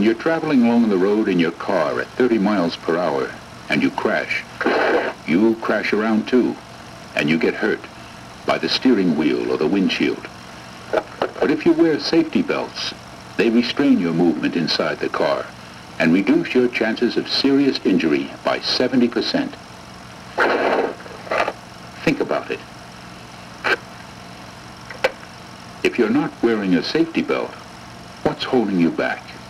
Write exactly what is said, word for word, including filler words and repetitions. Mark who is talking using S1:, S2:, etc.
S1: When you're traveling along the road in your car at thirty miles per hour and you crash, you crash around too, and you get hurt by the steering wheel or the windshield. But if you wear safety belts, they restrain your movement inside the car and reduce your chances of serious injury by seventy percent. Think about it. If you're not wearing a safety belt, what's holding you back?